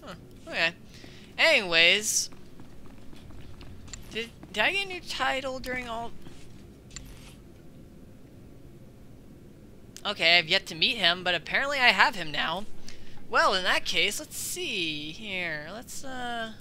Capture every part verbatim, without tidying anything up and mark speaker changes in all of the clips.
Speaker 1: Huh. Okay. Anyways, did did I get a new title during all? Okay, I've yet to meet him, but apparently I have him now. Well, in that case, let's see here. Let's uh,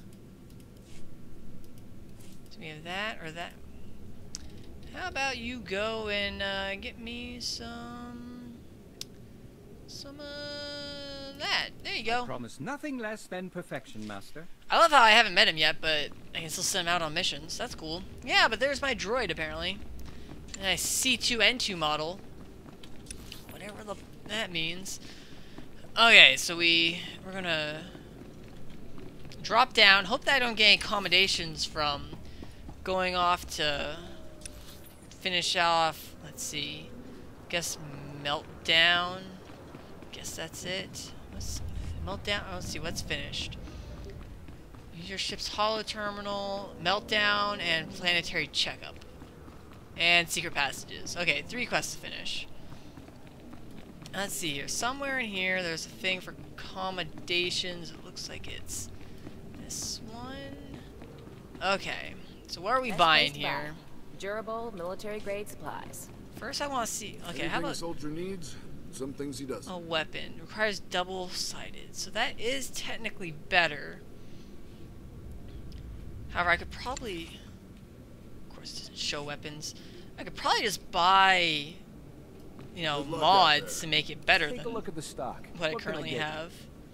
Speaker 1: do we have that or that? How about you go and uh, get me some, some uh, that? There you go.
Speaker 2: I promise nothing less than perfection, Master.
Speaker 1: I love how I haven't met him yet, but I can still send him out on missions. That's cool. Yeah, but there's my droid apparently. And a C two N two model. Whatever the, that means. Okay, so we we're gonna drop down. Hope that I don't get any accommodations from going off to finish off. Let's see. Guess meltdown. Guess that's it. Let's meltdown. Oh, let's see what's finished. Use your ship's holo terminal, meltdown, and planetary checkup, and secret passages. Okay, three quests to finish. Let's see here. Somewhere in here, there's a thing for accommodations. It looks like it's this one. Okay, so what are we
Speaker 3: Best
Speaker 1: buying
Speaker 3: place to
Speaker 1: here?
Speaker 3: buy. Durable, military-grade supplies.
Speaker 1: First, I want to see. Okay, how
Speaker 4: Anything a
Speaker 1: about
Speaker 4: soldier needs, some things he doesn't.
Speaker 1: a weapon? Requires double-sided, so that is technically better. However, I could probably, of course, it doesn't show weapons. I could probably just buy, you know,
Speaker 4: Good luck out
Speaker 1: mods
Speaker 4: there.
Speaker 1: to make it better
Speaker 2: Take
Speaker 1: than
Speaker 2: a look at the stock.
Speaker 1: what I
Speaker 2: What can I
Speaker 1: currently
Speaker 2: get you?
Speaker 1: have.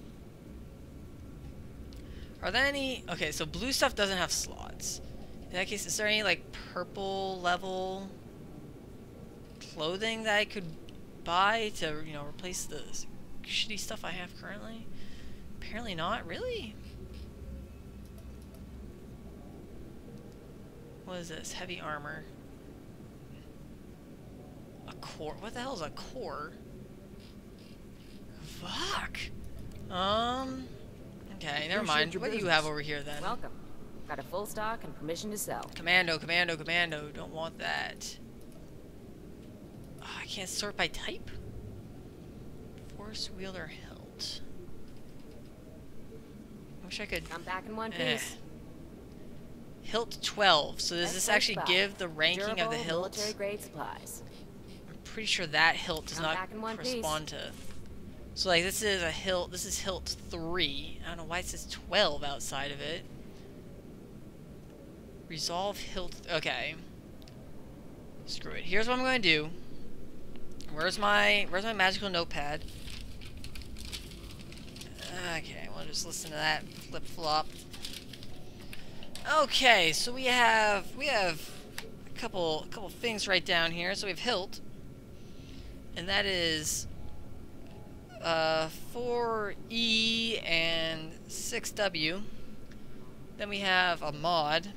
Speaker 1: Are there any? Okay, so blue stuff doesn't have slots. In that case, is there any like purple level clothing that I could buy to, you know, replace the shitty stuff I have currently? Apparently not. Really? What is this? Heavy armor. A core? What the hell is a core? Fuck. Um. Okay, never
Speaker 2: Appreciate
Speaker 1: mind.
Speaker 2: your
Speaker 1: What do you
Speaker 2: business.
Speaker 1: have over here then?
Speaker 3: Welcome. Got a full stock and permission to sell.
Speaker 1: Commando, commando, commando. Don't want that. Oh, I can't sort by type? Force wielder hilt. Wish I could.
Speaker 3: Come back in one
Speaker 1: Eh.
Speaker 3: piece.
Speaker 1: Hilt twelve. So does
Speaker 3: Best
Speaker 1: this
Speaker 3: place
Speaker 1: actually
Speaker 3: to buy.
Speaker 1: give the ranking
Speaker 3: Durable,
Speaker 1: of the hilt?
Speaker 3: military-grade supplies.
Speaker 1: I'm pretty sure that hilt does
Speaker 3: Come
Speaker 1: not
Speaker 3: back in one piece.
Speaker 1: correspond to. So like this is a hilt. This is hilt three. I don't know why it says twelve outside of it. Resolve hilt. Okay. Screw it. Here's what I'm going to do. Where's my Where's my magical notepad? Okay, we'll just listen to that flip flop. Okay, so we have we have a couple a couple things right down here. So we have hilt, and that is uh, four E and six W. Then we have a mod,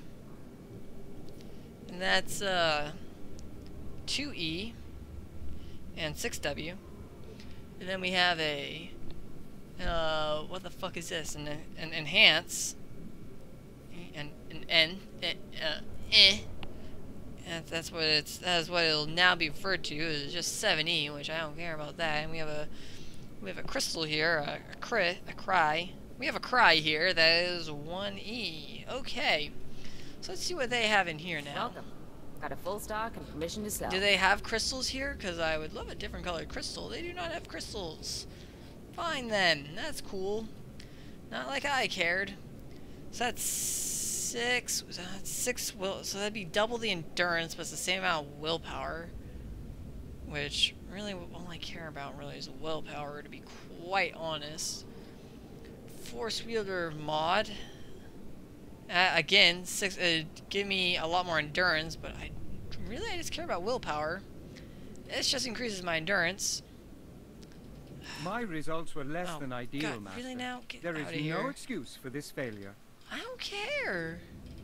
Speaker 1: and that's uh, two E and six W. And then we have a uh, what the fuck is this? An, an enhance. And an N, uh, eh. And that's what it's. That's what it'll now be referred to. Is just seven E, which I don't care about that. And we have a, we have a crystal here, a, a crit, a cry. We have a cry here that is one E. Okay, so let's see what they have in here now.
Speaker 3: Welcome. Got a full stock and permission to sell.
Speaker 1: Do they have crystals here? Because I would love a different colored crystal. They do not have crystals. Fine then, that's cool. Not like I cared. So that's six. So that's six will. So that'd be double the endurance, but it's the same amount of willpower. Which really, all I care about really is willpower, to be quite honest. Force wielder mod. Uh, again, six. Uh, give me a lot more endurance, but I really I just care about willpower. This just increases my endurance.
Speaker 2: My results were less
Speaker 1: Oh,
Speaker 2: than ideal,
Speaker 1: God,
Speaker 2: Master.
Speaker 1: really now? Get
Speaker 2: There is
Speaker 1: outta
Speaker 2: no
Speaker 1: here.
Speaker 2: excuse for this failure.
Speaker 1: I don't care.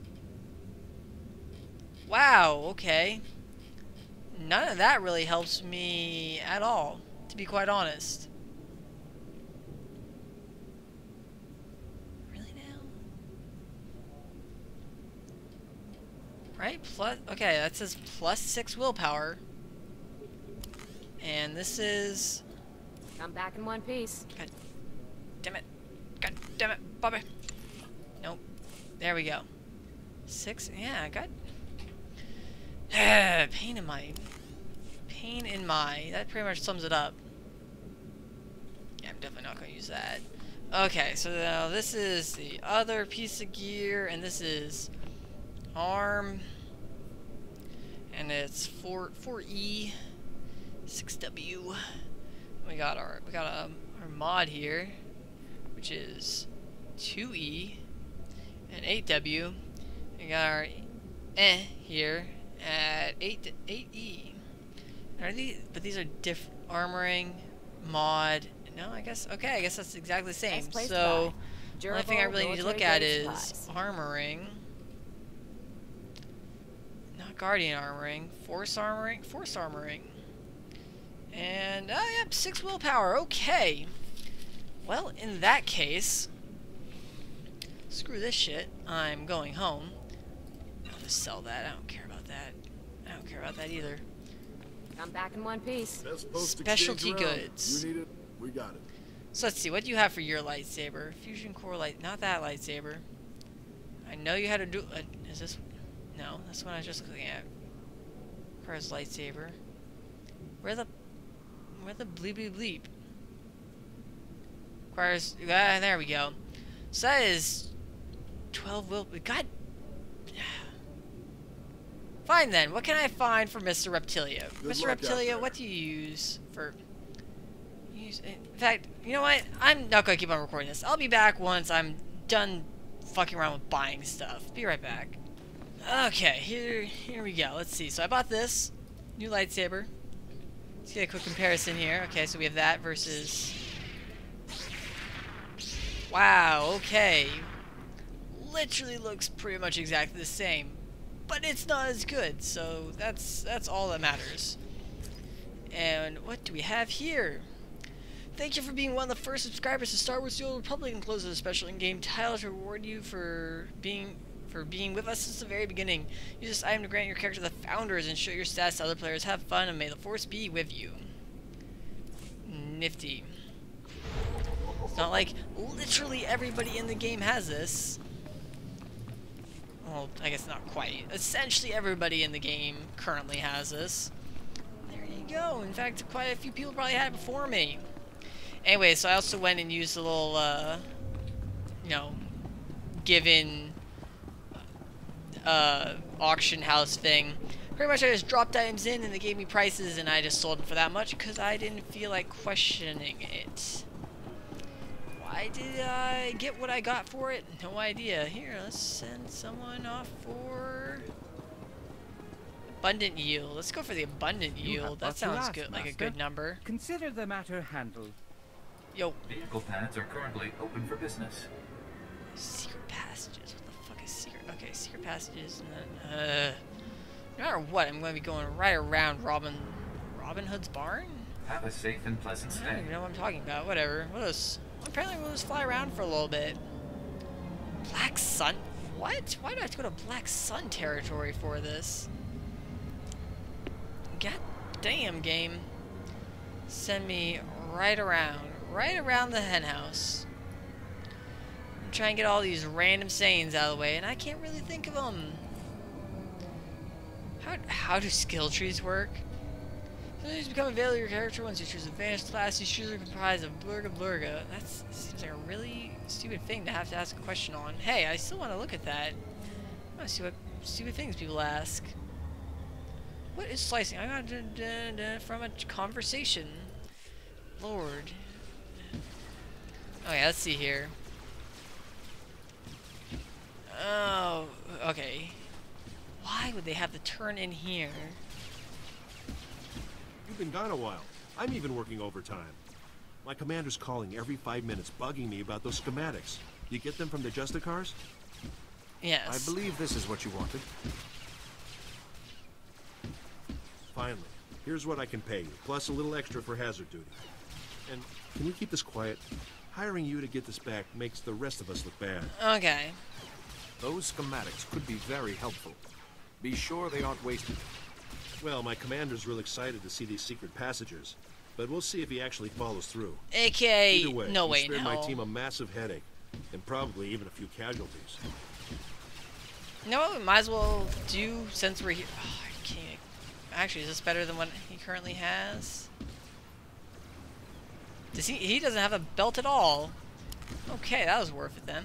Speaker 1: Wow, okay. None of that really helps me at all, to be quite honest. Really now? Right? Plus, okay, that says plus six willpower. And this is...
Speaker 3: Come back in one piece.
Speaker 1: God damn it. God damn it, Bobby. Nope. There we go. Six? Yeah, I got... pain in my... Pain in my... That pretty much sums it up. Yeah, I'm definitely not going to use that. Okay, so now this is the other piece of gear, and this is arm, and it's four four E, six W. We got our we got um, our mod here, which is two E and eight W. We got our eh here at eight eight E. Are these? But these are diff armoring, mod. No, I guess, okay, I guess that's exactly the same. So, the only thing I really need to look at is armoring. Not guardian armoring. Force armoring. Force armoring. And, oh, yep, six willpower. Okay. Well, in that case, screw this shit. I'm going home. I'll just sell that. I don't care about that. I don't care about that either.
Speaker 3: I'm back in one piece.
Speaker 1: Specialty goods.
Speaker 4: You need it. We got it.
Speaker 1: So let's see, what do you have for your lightsaber? Fusion core light, not that lightsaber. I know you had to do. Uh, is this? No, that's what I was just looking at. Requires lightsaber. Where the? Where the bleep bleep bleep? Requires. Ah, there we go. So that is twelve will. God. Fine then. What can I find for Mister Reptilia?
Speaker 4: Good
Speaker 1: Mister
Speaker 4: luck out
Speaker 1: Reptilia,
Speaker 4: there.
Speaker 1: what do you use for? In fact, you know what? I'm not going to keep on recording this. I'll be back once I'm done fucking around with buying stuff. Be right back. Okay, here here we go. Let's see. So I bought this new lightsaber. Let's get a quick comparison here. Okay, so we have that versus... Wow, okay. Literally looks pretty much exactly the same. But it's not as good, so that's, that's all that matters. And what do we have here? Thank you for being one of the first subscribers to Star Wars: The Old Republic, and closes a special in-game title to reward you for being for being with us since the very beginning. Use this item to grant your character the founders and show your stats to other players. Have fun, and may the Force be with you. Nifty. It's not like literally everybody in the game has this. Well, I guess not quite. Essentially everybody in the game currently has this. There you go. In fact, quite a few people probably had it before me. Anyway, so I also went and used a little, uh, you know, given uh, auction house thing. Pretty much I just dropped items in and they gave me prices and I just sold them for that much because I didn't feel like questioning it. Why did I get what I got for it? No idea. Here, let's send someone off for abundant yield. Let's go for the abundant yield. That sounds good, like a good number.
Speaker 2: Consider the matter handled.
Speaker 1: Yo.
Speaker 5: Vehicle paths are currently open for business.
Speaker 1: Secret passages. What the fuck is secret? Okay, secret passages. And then, uh, no matter what, I'm going to be going right around Robin, Robin Hood's barn.
Speaker 5: Have a safe and pleasant
Speaker 1: I don't
Speaker 5: stay.
Speaker 1: even know what I'm talking about. Whatever. What else? Well, apparently we'll just fly around for a little bit. Black Sun? What? Why do I have to go to Black Sun territory for this? God damn, game. Send me right around. Right around the hen house. I'm trying to get all these random sayings out of the way, and I can't really think of them. How, how do skill trees work? Abilities become available to your character once you choose advanced class. You choose are comprised of blurga blurga. That seems like a really stupid thing to have to ask a question on. Hey, I still want to look at that. I want to see what stupid things people ask. What is slicing? I got it from a conversation. Lord. Okay, let's see here. Oh, okay. Why would they have to turn in here?
Speaker 6: You've been gone a while. I'm even working overtime. My commander's calling every five minutes, bugging me about those schematics. You get them from the Justicars?
Speaker 1: Yes.
Speaker 7: I believe this is what you wanted.
Speaker 6: Finally. Here's what I can pay you, plus a little extra for hazard duty. And can we keep this quiet? Hiring you to get this back makes the rest of us look bad.
Speaker 1: Okay.
Speaker 7: Those schematics could be very helpful. Be sure they aren't wasted.
Speaker 6: Well, my commander's real excited to see these secret passages. but we'll see if he actually follows through.
Speaker 1: A K A,
Speaker 6: Either way,
Speaker 1: no
Speaker 6: he
Speaker 1: way in
Speaker 6: spared my
Speaker 1: hell.
Speaker 6: team a massive headache, and probably even a few casualties.
Speaker 1: You know what we might as well do since we're here? Oh, I can't. Actually, is this better than what he currently has? Does he? He doesn't have a belt at all. Okay, that was worth it then.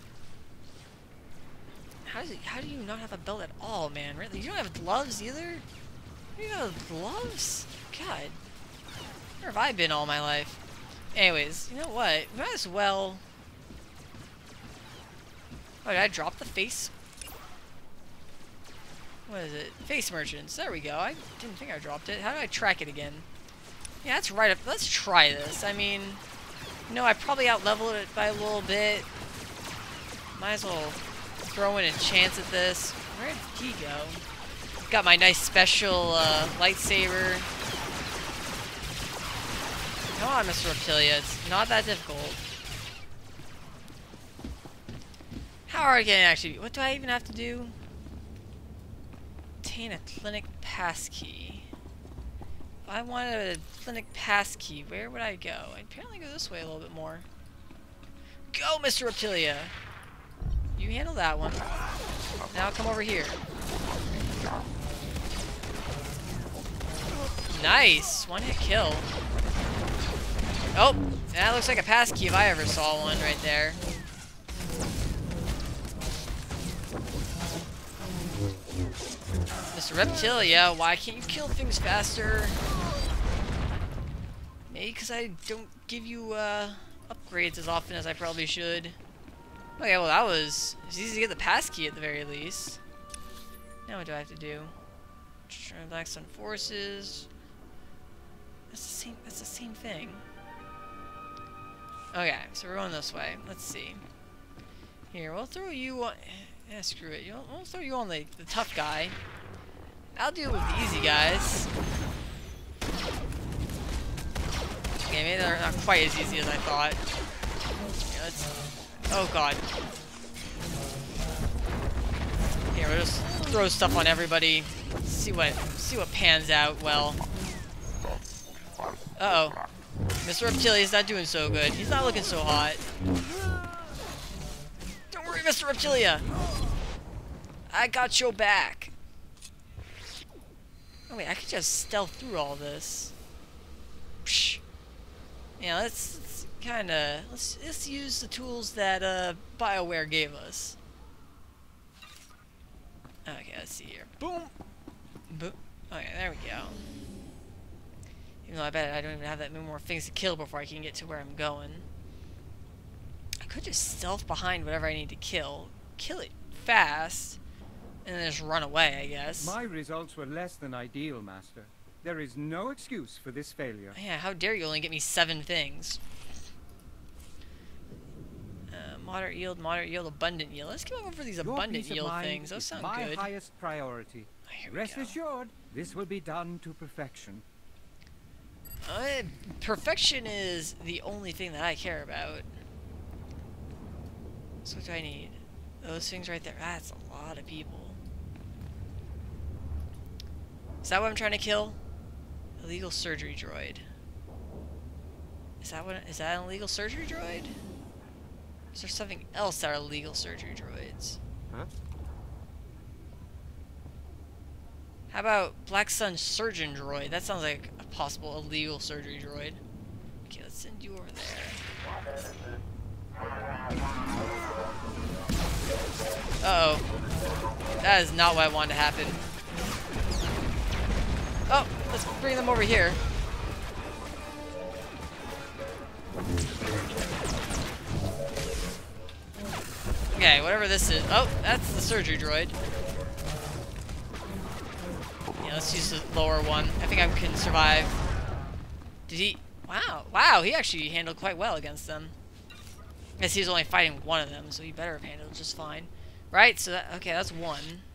Speaker 1: How does he, how do you not have a belt at all, man? Really? You don't have gloves either? You don't have gloves? God. Where have I been all my life? Anyways, you know what? We might as well... Oh, did I drop the face? What is it? Face merchants. There we go. I didn't think I dropped it. How do I track it again? Yeah, that's right up. Let's try this. I mean, you know, I probably out-leveled it by a little bit. Might as well throw in a chance at this. Where did he go? Got my nice special uh, lightsaber. Come on, Mister Reptilia. It's not that difficult. How hard can it actually be? What do I even have to do? Obtain a clinic passkey. If I wanted a clinic passkey, where would I go? I'd apparently go this way a little bit more. Go, Mister Reptilia! You handle that one. Now come over here. Nice! One hit kill. Oh! That looks like a passkey if I ever saw one right there. Mister Reptilia, why can't you kill things faster? Maybe because I don't give you uh, upgrades as often as I probably should. Okay, well that was... It's easy to get the passkey at the very least. Now what do I have to do? Relax on forces. That's the same. That's the same thing. Okay, so we're going this way. Let's see. Here, we'll throw you on... Yeah, screw it. We'll, we'll throw you on the, the tough guy. I'll deal with the easy guys. Okay, maybe they're not quite as easy as I thought. Here, let's... Oh god. Here, we'll just throw stuff on everybody. See what see what pans out well. Uh oh. Mister Reptilia's not doing so good. He's not looking so hot. Don't worry, Mister Reptilia! I got your back. Oh wait, I could just stealth through all this. Psh. Yeah, let's, let's kind of let's let's use the tools that uh, BioWare gave us. Okay, let's see here. Boom. Boom. Okay, there we go. Even though I bet I don't even have that many more things to kill before I can get to where I'm going. I could just stealth behind whatever I need to kill, kill it fast, and then just run away, I guess.
Speaker 2: My results were less than ideal, Master. There is no excuse for this failure.
Speaker 1: Yeah, how dare you only get me seven things. Uh, moderate yield, moderate yield, abundant yield. Let's go over these
Speaker 2: Your
Speaker 1: abundant
Speaker 2: peace of
Speaker 1: yield
Speaker 2: mind
Speaker 1: things. Those
Speaker 2: is
Speaker 1: sound
Speaker 2: my
Speaker 1: good.
Speaker 2: highest priority.
Speaker 1: Oh, here we
Speaker 2: Rest
Speaker 1: go.
Speaker 2: assured, this will be done to perfection.
Speaker 1: Uh, perfection is the only thing that I care about. So what do I need? Those things right there. That's a lot of people. Is that what I'm trying to kill? Illegal surgery droid. Is that what? Is that an illegal surgery droid? Is there something else that are illegal surgery droids?
Speaker 6: Huh?
Speaker 1: How about Black Sun Surgeon Droid? That sounds like a possible illegal surgery droid. Okay, let's send you over there. Uh-oh. That is not what I wanted to happen. Oh, let's bring them over here. Okay, whatever this is. Oh, that's the surgery droid. Yeah, let's use the lower one. I think I can survive. Did he? Wow, wow, he actually handled quite well against them. I guess he was only fighting one of them, so he better have handled just fine. Right, so that, okay, that's one.